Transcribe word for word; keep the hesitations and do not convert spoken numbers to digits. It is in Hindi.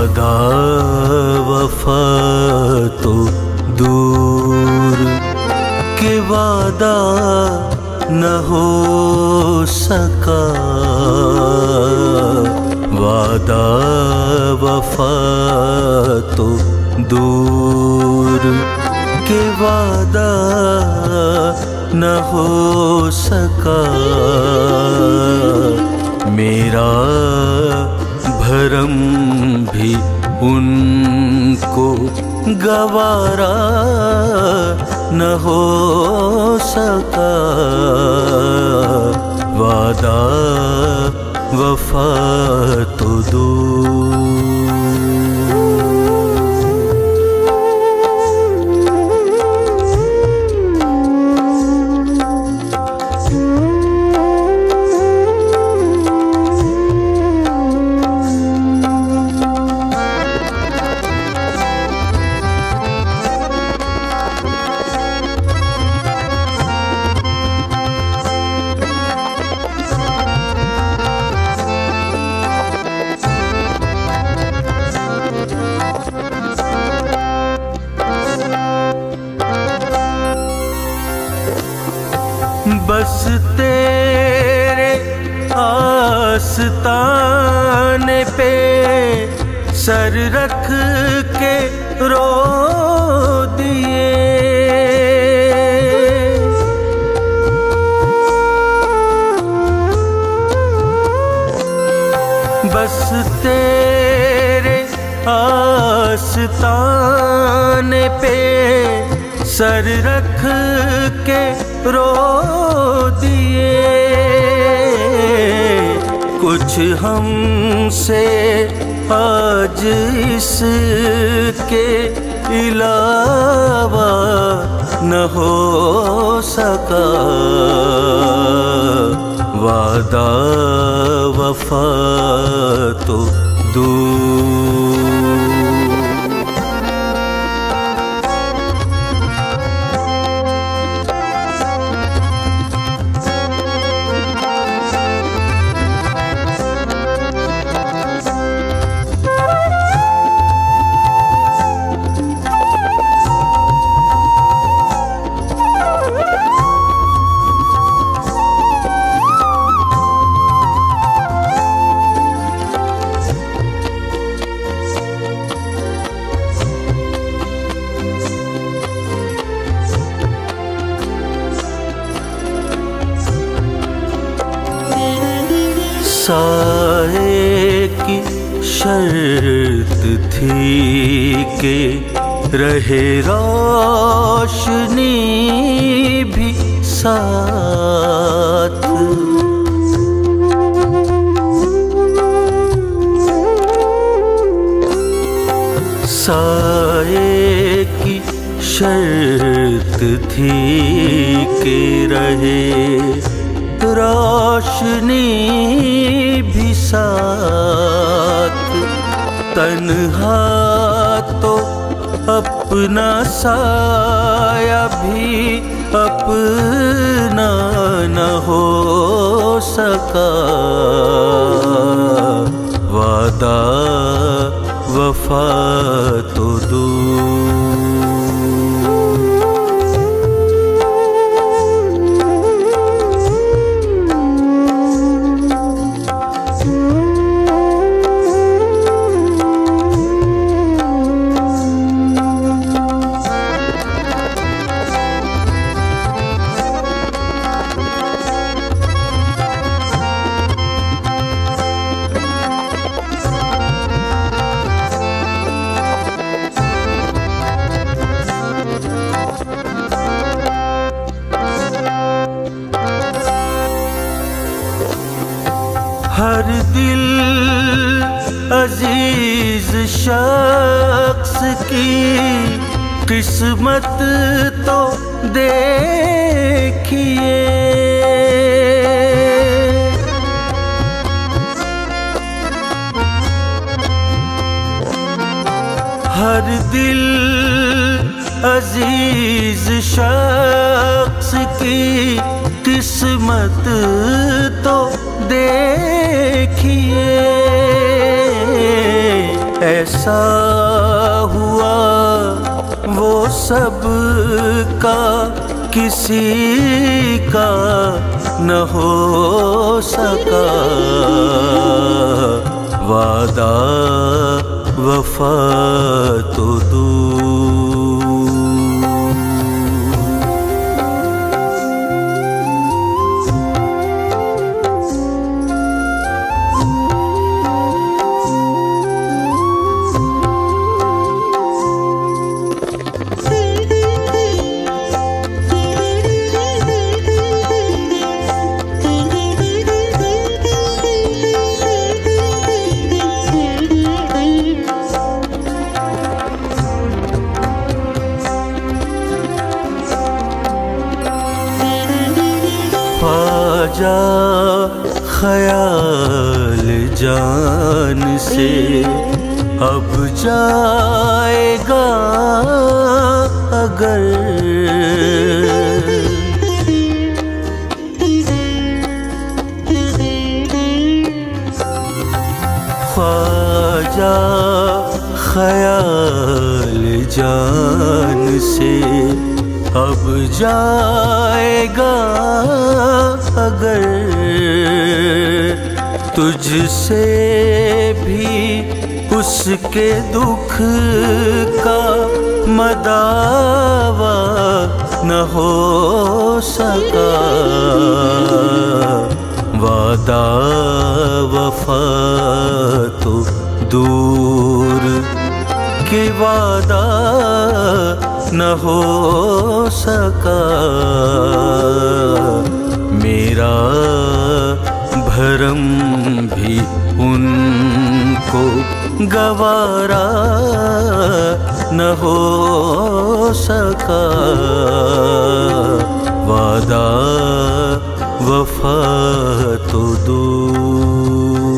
वादा वफा तो दूर के वादा न हो सका, वादा वफा तो दूर के वादा न हो सका। मेरा भरम भी उनको गवारा न हो सका, वादा वफा तो दूर। बस तेरे आस्ताने पे सर रख के रो दिए, बस तेरे आस्ताने पे सर रख के रो दिए। कुछ हमसे आज इसके अलावा न हो सका, वादा वफा तो दूर। साए की शर्त थी कि रहे रोशनी भी साथ, साए की शर्त थी कि रहे रोशनी भी साथ। तन्हा तो अपना साया भी अपना न हो सका, वादा वफा तो दूर। हर दिल अजीज शख्स की किस्मत तो देखिए, हर दिल अजीज शख्स की किस्मत तो देखिए। ऐसा हुआ वो सब का किसी का न हो सका। वादा वफा तो दूर। ख्वाजा ख्याल जान से अब जाएगा अगर, ख्वाजा ख्याल जान से अब जाएगा अगर, तुझसे भी उसके दुख का मदावा न हो सका। वादा वफा तो दूर के वादा न हो सका। मेरा भरम भी उनको गवारा न हो सका। वादा वफा तो दूर।